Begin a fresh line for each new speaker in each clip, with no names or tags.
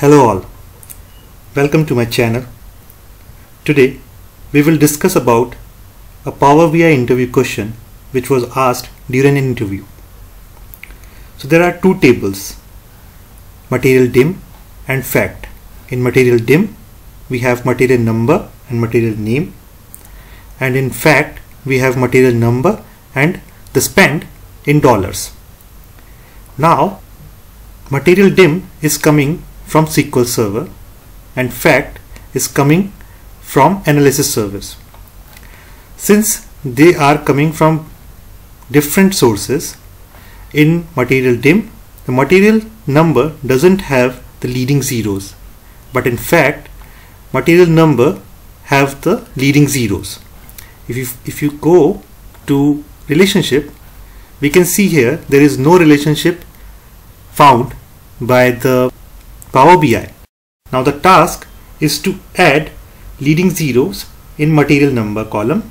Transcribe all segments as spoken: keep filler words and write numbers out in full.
Hello all, welcome to my channel. Today we will discuss about a Power B I interview question which was asked during an interview. So there are two tables, material dim and fact. In material dim we have material number and material name, and in fact we have material number and the spend in dollars. Now material dim is coming from S Q L Server and fact is coming from analysis service. Since they are coming from different sources, in material dim the material number doesn't have the leading zeros, but in fact material number have the leading zeros. If you, if you go to relationship, we can see here there is no relationship found by the Power B I. Now the task is to add leading zeros in material number column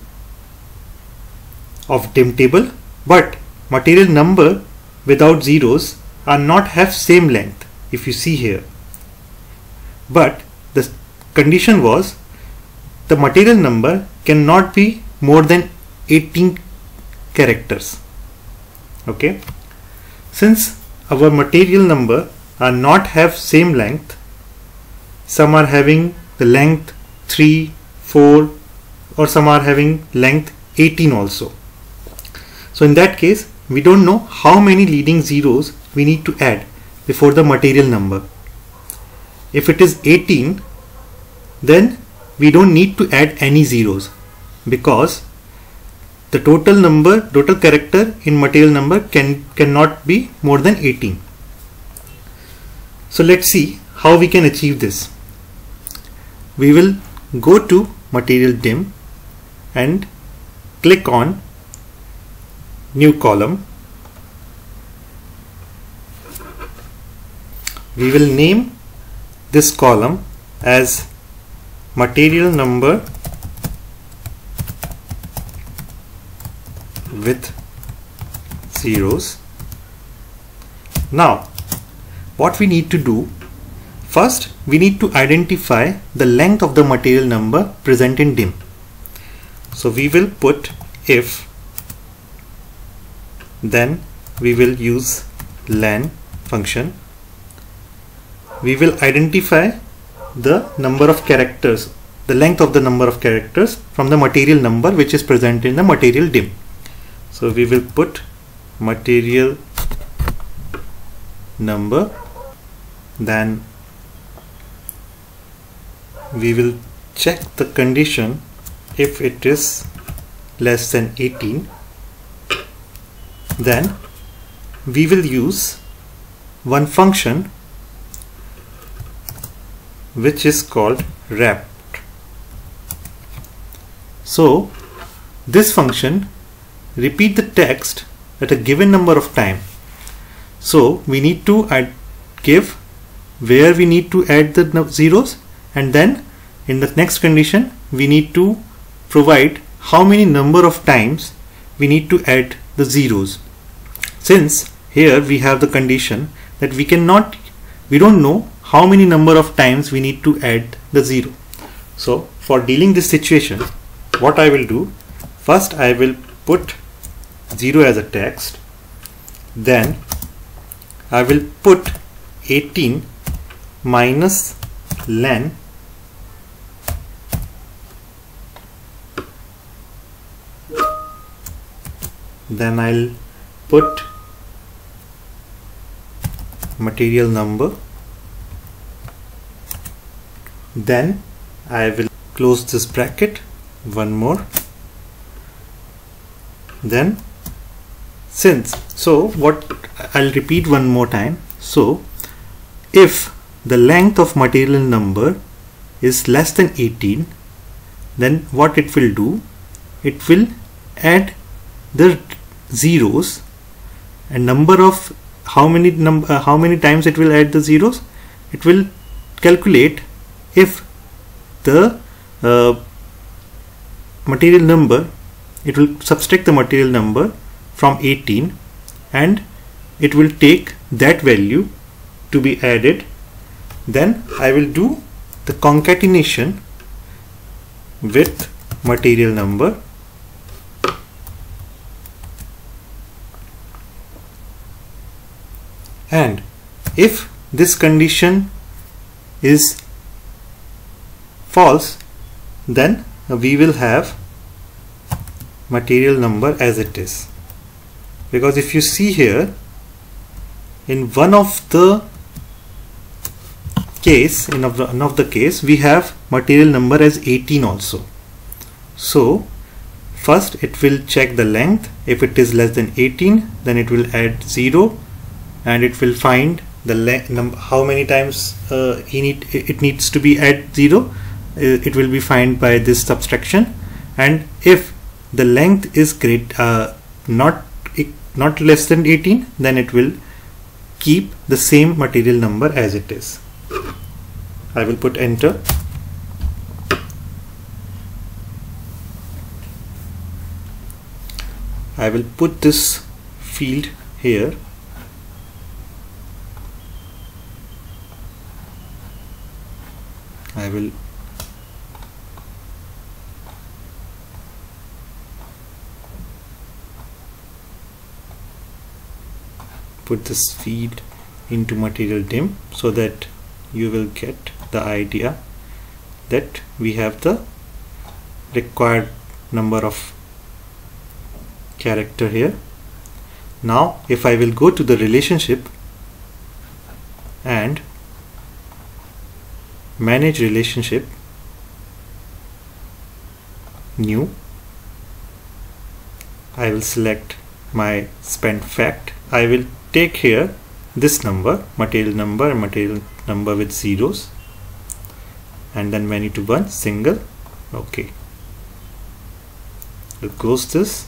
of dim table, but material number without zeros are not have same length if you see here. But the condition was the material number cannot be more than eighteen characters. Okay, since our material number are not have same length, some are having the length three, four, or some are having length eighteen also. So in that case we don't know how many leading zeros we need to add before the material number. If it is eighteen, then we don't need to add any zeros, because the total number, total character in material number can cannot be more than eighteen. So let's see how we can achieve this. We will go to material dim and click on new column. We will name this column as material number with zeros. Now what we need to do, first we need to identify the length of the material number present in dim. So we will put if, then we will use len function. We will identify the number of characters, the length of the number of characters from the material number which is present in the material dim. So we will put material number, then we will check the condition if it is less than eighteen. Then we will use one function which is called rept. So this function repeat the text at a given number of time. So we need to add, give where we need to add the zeros, and then in the next condition we need to provide how many number of times we need to add the zeros. Since here we have the condition that we cannot, we don't know how many number of times we need to add the zero. So for dealing this situation, what I will do, first I will put zero as a text, then I will put eighteen minus len then I'll put material number, then I will close this bracket, one more, then since, so what, I'll repeat one more time. So if the length of material number is less than eighteen, then what it will do, it will add the zeros and number of how many number uh, how many times it will add the zeros, it will calculate if the uh, material number, it will subtract the material number from eighteen and it will take that value to be added Then I will do the concatenation with material number, and if this condition is false, then we will have material number as it is. Because if you see here, in one of the case, in one of the case, we have material number as eighteen also. So first it will check the length. If it is less than eighteen, then it will add zero, and it will find the length, how many times uh, he need, it needs to be at zero. It will be found by this subtraction, and if the length is great uh, not not less than eighteen, then it will keep the same material number as it is. I will put enter. I will put this field here. I will put this field into material dim so that you will get the idea that we have the required number of character here. Now if I will go to the relationship and manage relationship, new, I will select my spent fact. I will take here this number, material number and material number with zeros, and then many to one, single. Okay, we'll close this,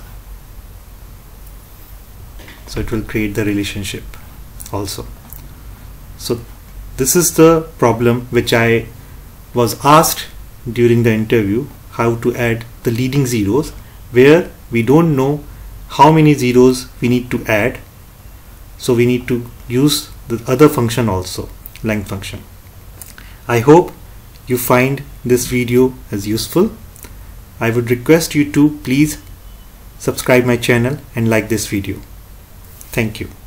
so it will create the relationship also. So this is the problem which I was asked during the interview, how to add the leading zeros, where we don't know how many zeros we need to add. So we need to use the other function also, length function. I hope you find this video as useful. I would request you to please subscribe my channel and like this video. Thank you.